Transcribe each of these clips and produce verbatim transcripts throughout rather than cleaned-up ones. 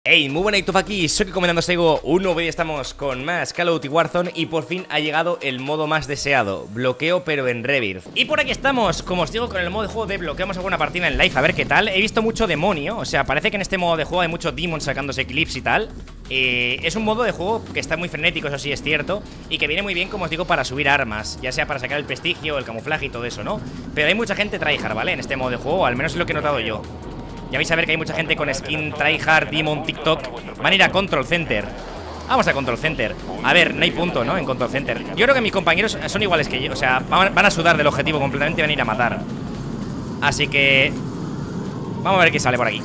Hey, muy buena YouTube aquí, soy que comentando Sego, un nuevo vídeo, estamos con más Call of Duty Warzone y por fin ha llegado el modo más deseado, bloqueo pero en Rebirth. Y por aquí estamos, como os digo, con el modo de juego de bloqueo, vamos a jugar una partida en live, a ver qué tal. He visto mucho demonio, o sea, parece que en este modo de juego hay mucho demon sacándose clips y tal. eh, Es un modo de juego que está muy frenético, eso sí es cierto, y que viene muy bien, como os digo, para subir armas, ya sea para sacar el prestigio, el camuflaje y todo eso, ¿no? Pero hay mucha gente tryhard, ¿vale? En este modo de juego, al menos es lo que he notado yo. Ya vais a ver que hay mucha gente con skin tryhard, demon, TikTok. Van a ir a Control Center. Vamos a Control Center. A ver, no hay punto, ¿no? En Control Center. Yo creo que mis compañeros son iguales que yo. O sea, van a sudar del objetivo completamente y van a ir a matar. Así que vamos a ver qué sale por aquí.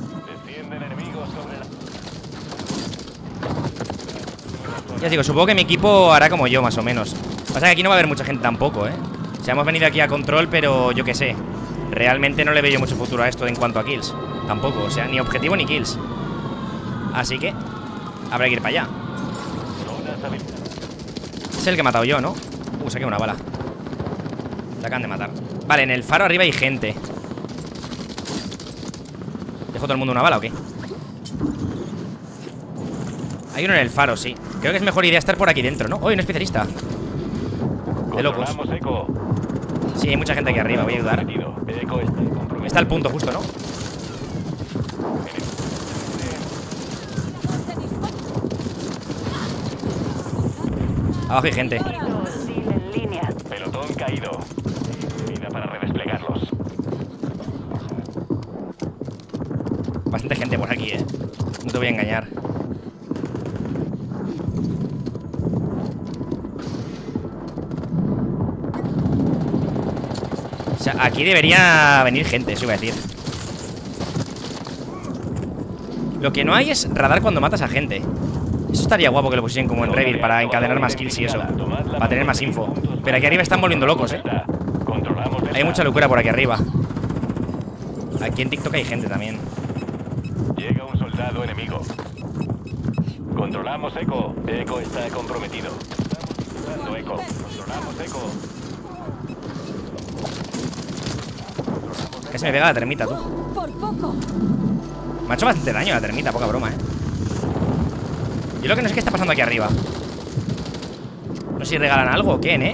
Ya os digo, supongo que mi equipo hará como yo, más o menos. Pasa que aquí no va a haber mucha gente tampoco, ¿eh? O sea, hemos venido aquí a Control, pero yo qué sé, realmente no le veo yo mucho futuro a esto en cuanto a kills. Tampoco, o sea, ni objetivo ni kills. Así que habrá que ir para allá. Es el que he matado yo, ¿no? Uh, saqué una bala. La acaban de matar. Vale, en el faro arriba hay gente. ¿Dejo todo el mundo una bala o qué? Hay uno en el faro, sí. Creo que es mejor idea estar por aquí dentro, ¿no? ¡Oh, un especialista! De locos. Sí, hay mucha gente aquí arriba, voy a ayudar. Está el punto justo, ¿no? Abajo hay gente. Pelotón caído. Vida para redesplegarlos. Bastante gente por aquí, eh. No te voy a engañar. O sea, aquí debería venir gente, eso iba a decir. Lo que no hay es radar cuando matas a gente. Eso estaría guapo que lo pusiesen como en Rebirth para encadenar más kills y eso, para tener más info. Pero aquí arriba están volviendo locos, eh. Hay mucha locura por aquí arriba. Aquí en TikTok hay gente también. Llega un soldado enemigo. Controlamos Eco. Eco está comprometido. Controlando Eco. Controlamos Eco. Casi me pega la termita, tú. Me ha hecho bastante daño la termita, poca broma, eh. Yo lo que no sé qué está pasando aquí arriba. No sé si regalan algo o qué, ¿eh?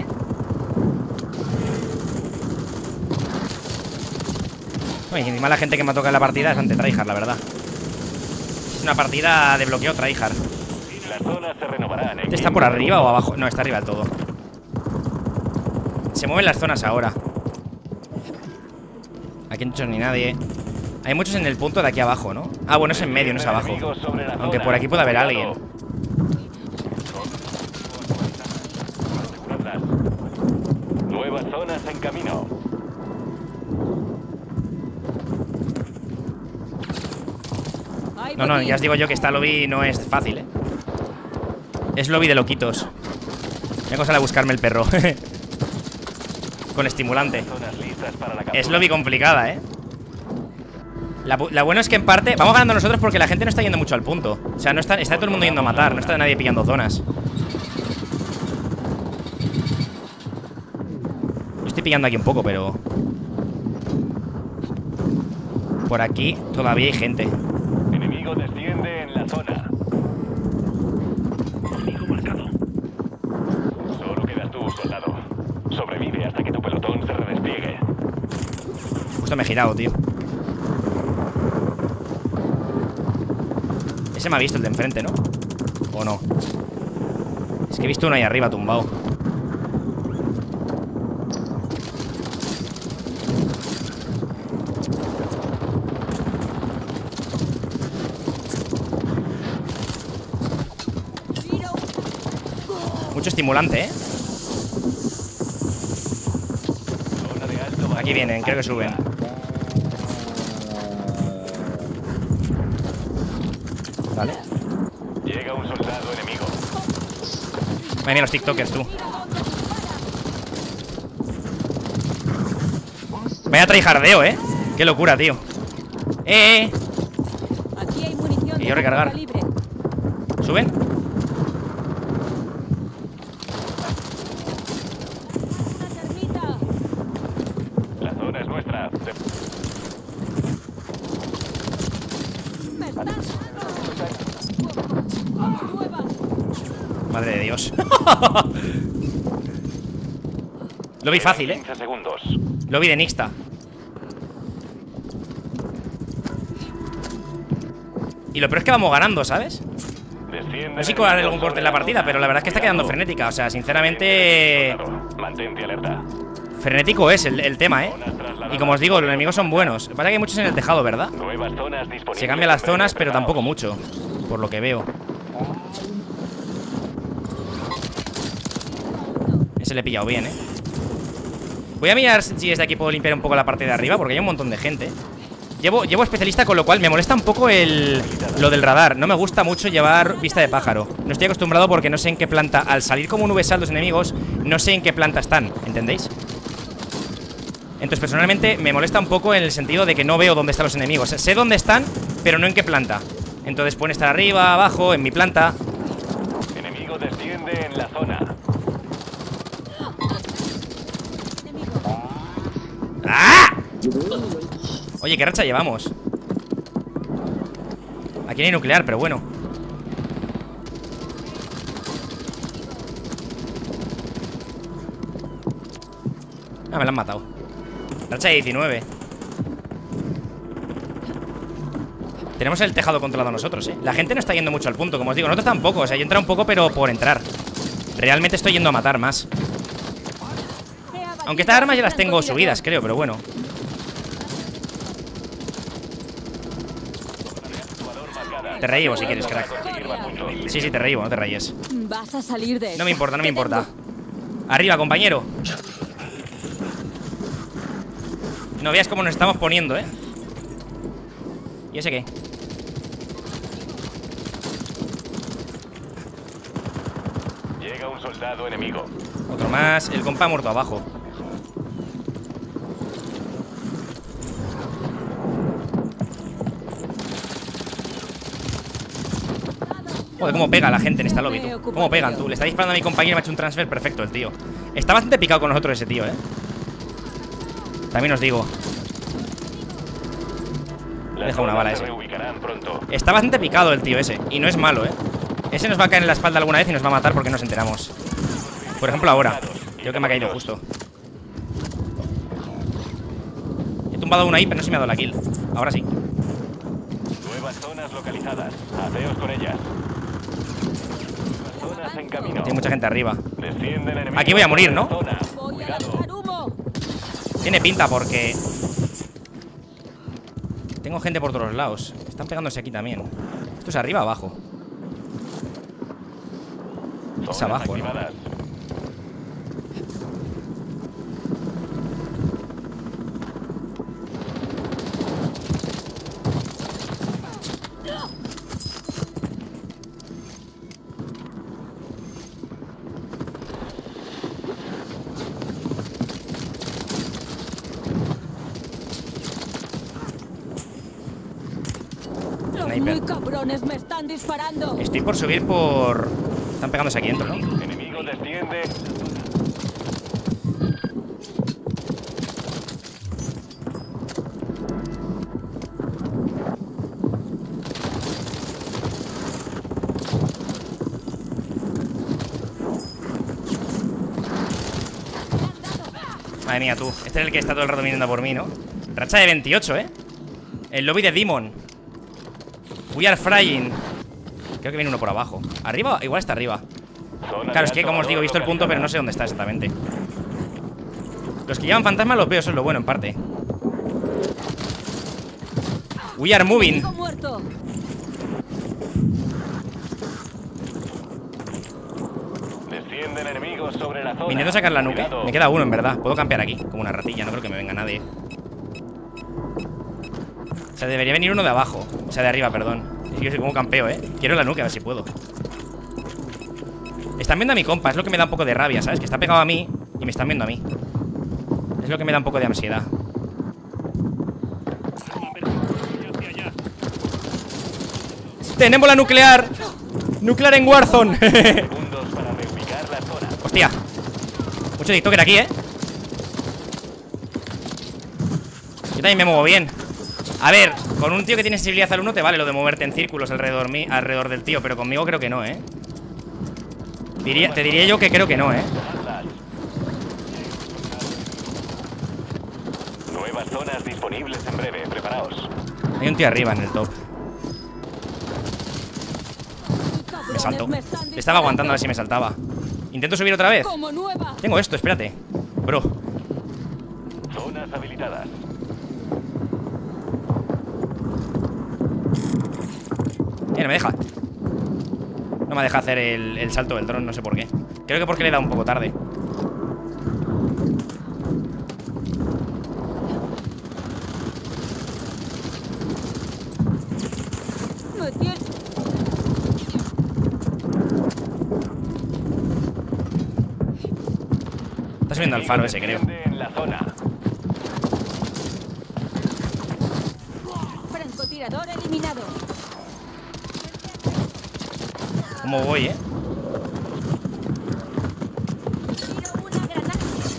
Bueno, y encima la gente que me ha tocado en la partida es ante tryhard, la verdad. Es una partida de bloqueo tryhard. Las zonas se renovarán. ¿Este está por arriba o abajo? No, está arriba del todo. Se mueven las zonas ahora. Aquí no hay ni nadie. Hay muchos en el punto de aquí abajo, ¿no? Ah, bueno, es en medio, no es abajo. Aunque por aquí puede haber alguien. Nuevas zonas en camino. No, no, ya os digo yo que esta lobby no es fácil, ¿eh? Es lobby de loquitos. Vengo a salir a buscarme el perro. Con estimulante. Es lobby complicada, ¿eh? La, la bueno es que en parte vamos ganando nosotros porque la gente no está yendo mucho al punto. O sea, no está, está todo el mundo yendo a matar. No está nadie pillando zonas. Yo estoy pillando aquí un poco, pero por aquí todavía hay gente. Enemigo desciende en la zona. Enemigo marcado. Solo quedas tú, soldado. Sobrevive hasta que tu pelotón se redespliegue. Justo me he girado, tío. Ese me ha visto, el de enfrente, ¿no? ¿O no? Es que he visto uno ahí arriba tumbado. Mucho estimulante, ¿eh? Aquí vienen, creo que suben. Vale. Llega un soldado enemigo. Ven los tiktokers, tú. Vaya tryhardeo, ¿eh? Qué locura, tío. Eh, eh. Y yo recargar. ¿Suben? La zona es nuestra. Madre de Dios. Lo vi fácil, eh. Lo vi de Nixta. Y lo peor es que vamos ganando, ¿sabes? No sé si cobraré algún corte en la partida, pero la verdad es que está quedando frenética. O sea, sinceramente, frenético es el, el tema, ¿eh? Y como os digo, los enemigos son buenos. Pasa que hay muchos en el tejado, ¿verdad? Se cambian las zonas, pero tampoco mucho, por lo que veo. Ese le he pillado bien, ¿eh? Voy a mirar si desde aquí puedo limpiar un poco la parte de arriba, porque hay un montón de gente. Llevo, llevo especialista, con lo cual me molesta un poco el, lo del radar. No me gusta mucho llevar vista de pájaro. No estoy acostumbrado porque no sé en qué planta. Al salir como un V S A los enemigos, no sé en qué planta están, ¿entendéis? Entonces personalmente me molesta un poco en el sentido de que no veo dónde están los enemigos. Sé dónde están, pero no en qué planta. Entonces pueden estar arriba, abajo, en mi planta. Enemigo desciende en la zona. ¡Ah! Oye, ¿qué racha llevamos? Aquí no hay nuclear, pero bueno. Ah, me la han matado. Racha de diecinueve. Tenemos el tejado controlado nosotros, eh. La gente no está yendo mucho al punto, como os digo. Nosotros tampoco, o sea, yo entra un poco, pero por entrar. Realmente estoy yendo a matar más. Aunque estas armas ya las tengo subidas, creo, pero bueno. Te reíbo si quieres, crack. Sí, sí, te reíbo, no te rayes. Vas a salir de No me importa, no me importa. Arriba, compañero. No veas cómo nos estamos poniendo, ¿eh? ¿Y ese qué? Llega un soldado enemigo. Otro más. El compa ha muerto abajo. Joder, cómo pega la gente en esta lobby, tú. Cómo pegan, tú. Le está disparando a mi compañero y me ha hecho un transfer perfecto el tío. Está bastante picado con nosotros ese tío, eh. También os digo. Deja una bala ese. Está bastante picado el tío ese. Y no es malo, eh. Ese nos va a caer en la espalda alguna vez y nos va a matar porque nos enteramos. Por ejemplo ahora. Creo que me ha caído justo. He tumbado una ahí, pero no se me ha dado la kill. Ahora sí. Nuevas zonas localizadas. Haceos con ellas. Zonas en camino. Tiene mucha gente arriba. Descienden enemigos. Aquí voy a morir, ¿no? Voy a lanzar humo. Tiene pinta porque tengo gente por todos lados. Están pegándose aquí también. ¿Esto es arriba o abajo? Es abajo, ¿no? Los muy cabrones me están disparando. Estoy por subir por... Están pegándose aquí dentro, ¿no? Enemigo desciende. Madre mía, tú. Este es el que está todo el rato viniendo por mí, ¿no? Racha de veintiocho, ¿eh? El lobby de Demon. We are frying. Creo que viene uno por abajo. ¿Arriba? Igual está arriba. Claro, es que como os digo, he visto el punto, pero no sé dónde está exactamente. Los que llevan fantasmas los veo, eso es lo bueno en parte. We are moving. Descienden enemigos sobre la zona. Me intento sacar la nuke. Me queda uno, en verdad. Puedo campear aquí, como una ratilla. No creo que me venga nadie. O sea, debería venir uno de abajo. O sea, de arriba, perdón. Yo soy como campeo, ¿eh? Quiero la nuke, a ver si puedo. Están viendo a mi compa, es lo que me da un poco de rabia, ¿sabes? Que está pegado a mí y me están viendo a mí. Es lo que me da un poco de ansiedad. ¡Tenemos la nuclear! ¡Nuclear en Warzone! ¡Hostia! Mucho TikToker aquí, ¿eh? Yo también me muevo bien. A ver, con un tío que tiene sensibilidad al uno te vale lo de moverte en círculos alrededor, mí, alrededor del tío, pero conmigo creo que no, ¿eh? Diría, te diría yo que creo que no, ¿eh? Nuevas zonas disponibles en breve, preparaos. Hay un tío arriba en el top. Me saltó. Estaba aguantando a ver si me saltaba. Intento subir otra vez. Como nueva. Tengo esto, espérate. Bro. Zonas habilitadas. Eh, no me deja. No me deja hacer el, el salto del dron, no sé por qué. Creo que porque le he dado un poco tarde. Me tiene- Está subiendo al faro ese, creo. En la zona. Francotirador eliminado. ¿Cómo voy, eh? Tiro una granada.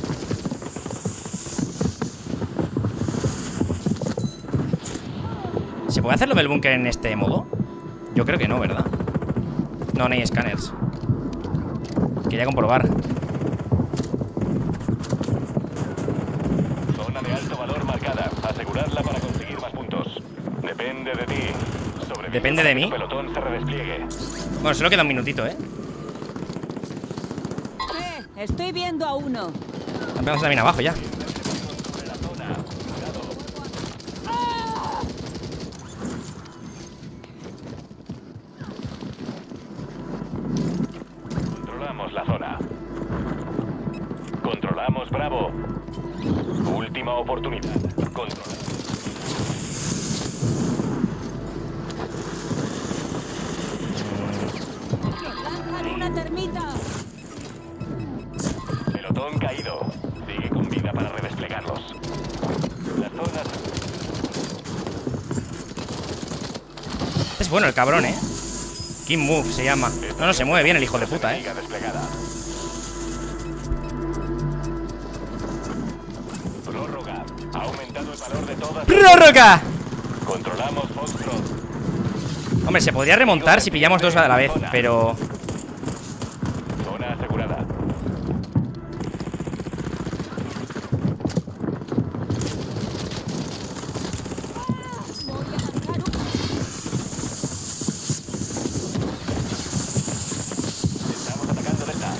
¿Se puede hacerlo del búnker en este modo? Yo creo que no, ¿verdad? No, no hay escáneres. Quería comprobar. Zona de alto valor marcada. Asegurarla para conseguir más puntos. Depende de ti. Sobrevive ¿Depende para de que mí? tu pelotón se redespliegue. Bueno, solo queda un minutito, ¿eh? Eh, estoy viendo a uno. Vamos también abajo ya. Controlamos la zona. Controlamos Bravo. Última oportunidad. Controla. Lanzan una termita. Pelotón caído. Sigue con vida para redesplegarlos. Las zonas. Es bueno el cabrón, ¿eh? King Move se llama. No, no se mueve bien el hijo de puta, ¿eh? Liga desplegada. Prórroga. Ha aumentado el valor de todas. ¡Prórroga! Controlamos Foxtrot. Hombre, se podría remontar si pillamos dos a la vez, pero... Zona asegurada. Voy a lanzar un... Estamos atacando Delta.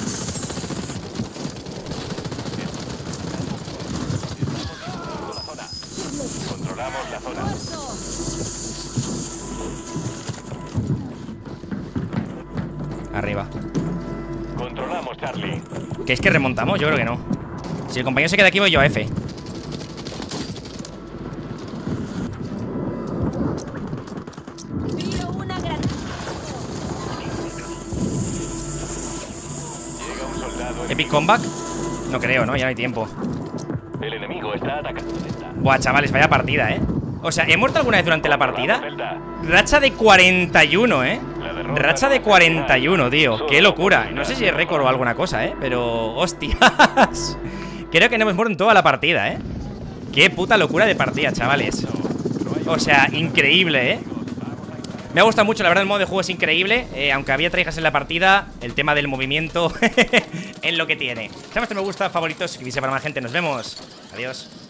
Estamos la zona. Controlamos la zona. ¡Muerto! Arriba. Controlamos Charlie. ¿Que es que remontamos? Yo creo que no. Si el compañero se queda aquí voy yo a F. Tiro una granada. Llega un soldado. ¿Epic comeback? No creo, ¿no? Ya no hay tiempo. El enemigo está atacando Delta. Buah, chavales, vaya partida, ¿eh? O sea, ¿he muerto alguna vez durante la partida? Delta. Racha de cuarenta y uno, ¿eh? La derrota Racha de no cuarenta y uno, termina. tío. Solo Qué locura. No oportunidad. sé si es récord o alguna cosa, ¿eh? Pero... ¡hostias! Creo que no hemos muerto en toda la partida, ¿eh? Qué puta locura de partida, chavales. O sea, increíble, ¿eh? Me ha gustado mucho, la verdad, el modo de juego es increíble. eh, Aunque había traijas en la partida, el tema del movimiento es lo que tiene. Si me gusta, favoritos, suscribirse para más gente. Nos vemos. Adiós.